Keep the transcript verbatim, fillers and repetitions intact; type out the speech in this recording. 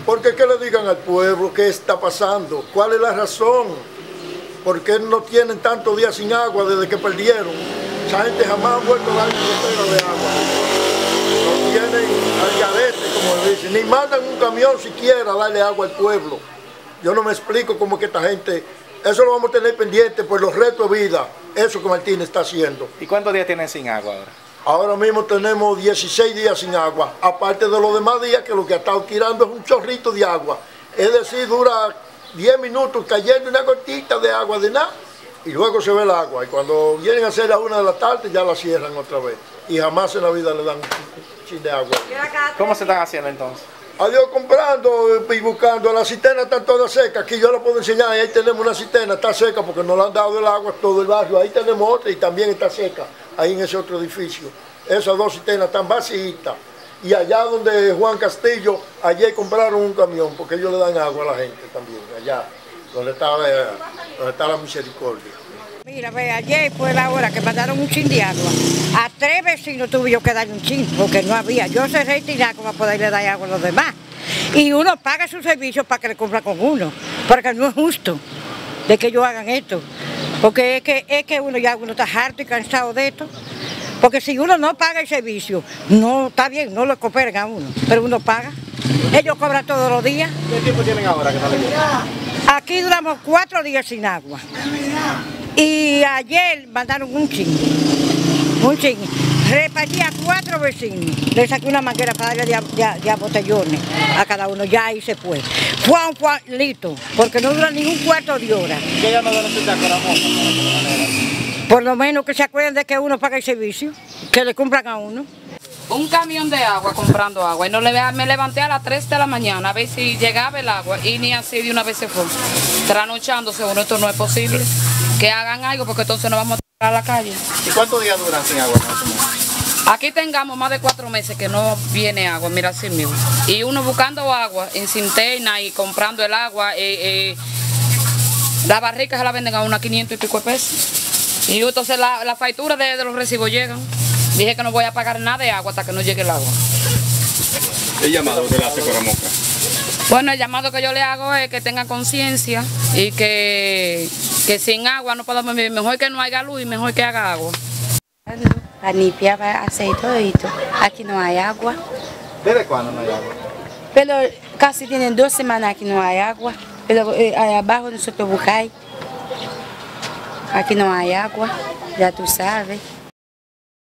Porque que le digan al pueblo qué está pasando, cuál es la razón, por qué no tienen tantos días sin agua desde que perdieron. Esa gente jamás ha vuelto a dar una gotera de agua. No tienen al garete, como dicen, ni mandan un camión siquiera a darle agua al pueblo. Yo no me explico cómo que esta gente, eso lo vamos a tener pendiente por los retos de vida, eso que Martínez está haciendo. ¿Y cuántos días tienen sin agua ahora? Ahora mismo tenemos dieciséis días sin agua, aparte de los demás días que lo que ha estado tirando es un chorrito de agua. Es decir, dura diez minutos cayendo una gotita de agua de nada y luego se ve el agua. Y cuando vienen a hacer a una de la tarde ya la cierran otra vez. Y jamás en la vida le dan un chin de agua. ¿Cómo se están haciendo entonces? Adiós comprando y buscando. Las cisternas están todas secas. Aquí yo la puedo enseñar. Ahí tenemos una cisterna, está seca porque no le han dado el agua a todo el barrio. Ahí tenemos otra y también está seca. Ahí en ese otro edificio. Esas dos cisternas están vacías. Y allá donde Juan Castillo, allí compraron un camión porque ellos le dan agua a la gente también. Allá, donde está, donde está la misericordia. Mira, ve, ayer fue la hora que mandaron un chin de agua. A tres vecinos tuve yo que darle un chin, porque no había. Yo cerré el tinaco para poderle dar agua a los demás. Y uno paga sus servicios para que le cumpla con uno, porque no es justo de que ellos hagan esto. Porque es que, es que uno ya uno está harto y cansado de esto. Porque si uno no paga el servicio, no está bien, no lo cooperan a uno, pero uno paga. Ellos cobran todos los días. ¿Qué tiempo tienen ahora que no le llegan? Aquí duramos cuatro días sin agua. Y ayer mandaron un chin, un chin. Repartí a cuatro vecinos. Le saqué una manguera para darle de, de, de botellones a cada uno. Ya ahí se fue. Fue a un cuartito, porque no dura ni un cuarto de hora. ¿Qué ya no necesita con la moto? Por lo menos que se acuerden de que uno paga el servicio, que le cumplan a uno. Un camión de agua comprando agua y no le, me levanté a las tres de la mañana a ver si llegaba el agua y ni así de una vez se fue. Trasnochándose uno, esto no es posible. Que hagan algo porque entonces nos vamos a tirar a la calle. ¿Y cuántos días duran sin agua? Aquí tengamos más de cuatro meses que no viene agua, mira así mismo. Y uno buscando agua en Cinterna y comprando el agua, eh, eh, las barricas se la venden a unas quinientos y pico de pesos. Y entonces la, la factura de, de los recibos llegan. Dije que no voy a pagar nada de agua hasta que no llegue el agua. ¿Qué llamado que le hace Coramoca? Bueno, el llamado que yo le hago es que tengan conciencia y que, que sin agua no podemos vivir. Mejor que no haya luz y mejor que haga agua. A limpiar va a hacer todo esto. Aquí no hay agua. ¿Desde cuándo no hay agua? Pero casi tienen dos semanas que no hay agua. Pero eh, abajo nosotros buscamos. Aquí no hay agua, ya tú sabes.